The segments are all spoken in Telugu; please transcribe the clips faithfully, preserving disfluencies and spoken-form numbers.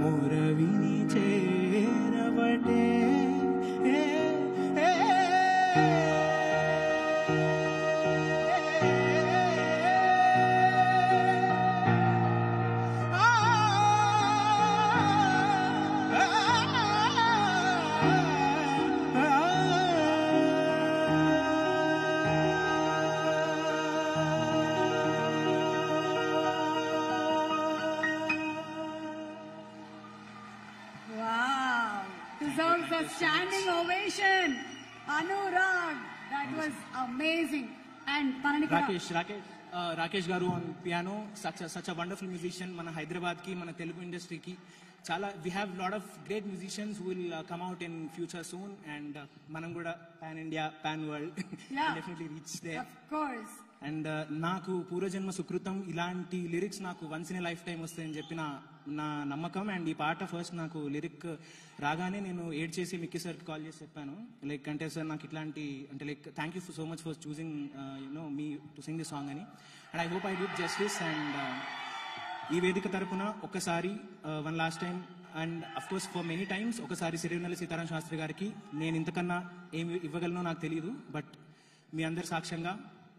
మురవిని చేరవటే Deserves a standing ovation. Anurag, that was amazing. And Pananika. Rakesh, Rakesh, uh, Rakesh Garu on piano, such a such a wonderful musician. Mana Hyderabad ki, mana Telugu industry ki. Chala, we have a lot of great musicians who will uh, come out in future soon, and uh, manam kuda pan India, pan world, yeah, will definitely reach there. Of course. And నాకు పూర్వజన్మ సుకృతం ఇలాంటి లిరిక్స్ నాకు once in a lifetime వస్తాయని చెప్పి నా నా నమ్మకం. అండ్ ఈ పాట ఫస్ట్ నాకు లిరిక్ రాగానే నేను ఏడ్ చేసి మిక్కీ సార్కి కాల్ చేసి చెప్పాను, లైక్ అంటే సార్ నాకు ఇట్లాంటి అంటే like thank you so much for choosing you know me to sing the song అని. And I hope I do justice. And ఈ వేదిక తరపున ఒకసారి one last time and of course for many times ఒకసారి సిరివెన్నెల సీతారాం శాస్త్రి గారికి నేను ఇంతకన్నా ఏమి ఇవ్వగలనో నాకు తెలియదు, బట్ మీ అందరి సాక్ష్యంగా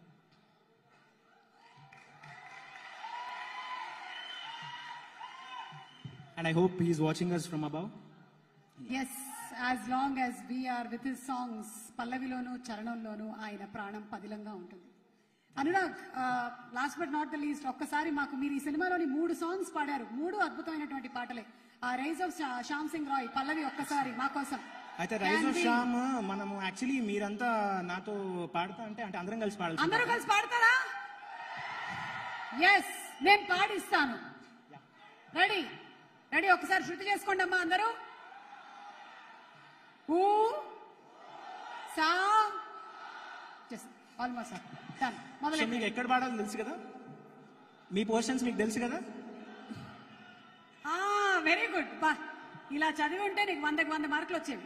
and I hope he is watching us from above. Yes, as long as we are with his songs, Pallavilonu, Charanamlonu, ayana pranam padilanga untundi. Anurag, uh, last but not the least, okkasari maaku meer ee cinemaloni moodu songs paadaru, moodu adbhutamainaటువంటి పాటలే. ఆ రైజ్ ఆఫ్ శ్యామ్ సింగ్ రాయ్ పల్లవి ఒక్కసారి మా కోసం. అయితే రైజ్ ఆఫ్ శ్యామ్ మనము యాక్చువల్లీ మీరంతా నాతో పాడతా అంటే అంటే అందరం కలిసి పాడాలి. అందరూ కలిసి పాడతారా? ఎస్, నేను పాడిస్తాను. రెడీ రెడీ ఒకసారి శృతి చేసుకోండి అమ్మా అందరూ. ఊ సా ఆల్మోస్ట్ డన్. మొదలు. మీకు ఎక్కడ పాడాలో తెలుసు కదా, మీ పోర్షన్స్ మీకు తెలుసు కదా. Very good. బా ఇలా చదివి ఉంటే నీకు వందకి వంద మార్కులు వచ్చేవి.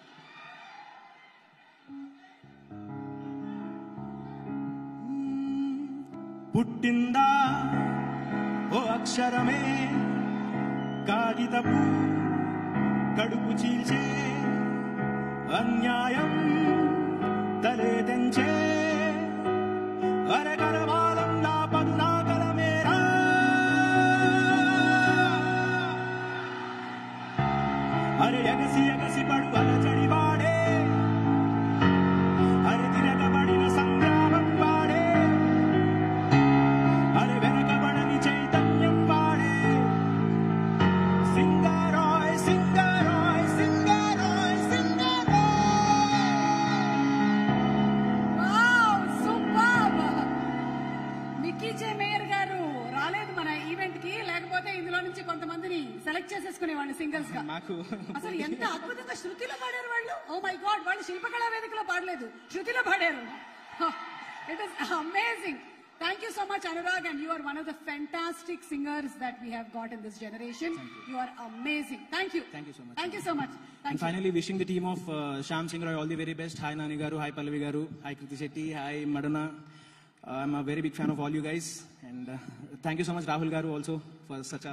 పుట్టిందా ఓ అక్షరమే కాగితపు కడుపు చీల్చే అన్యాయం తలే తెంచే అరగరవాలం నా పదునాకల మేరా అరే ఎగసి ఎగసి పడు అలజడి వాడే అరే తిరగబడిన సంగ్రామం వాడే అరే వెనకబడని చైతన్యం వాడే Singharoy Singharoy Singharoy Singharoy. Wow, super. Mickey J Meyer గారు రాలేదు మన ఈవెంట్ కి, లేకపోతే ఇందులో నుంచి కొంతమందిని సెలెక్ట్ చేసేసుకునేవాళ్ళు సింగర్స్ గా. అసలు ఎంత అద్భుతంగా శృతిలో పాడారు వాళ్ళు. ఓ మై గాడ్, వాళ్ళు శిల్పకళా వేదికలో పాడలేదు, శృతిలో పాడారు. It is amazing. Thank you so much, Anurag, and you are one of the fantastic singers that we have got in this generation. You. you are amazing. Thank you. Thank you so much. Thank you so much. Thank and you. Finally, wishing the team of uh, Shyam Singh Roy all the very best. Hi Nani Garu, hi Pallavi Garu, hi Kriti Shetty, hi Madonna. Uh, I'm a very big fan of all you guys, and uh, thank you so much, Rahul Garu, also for such a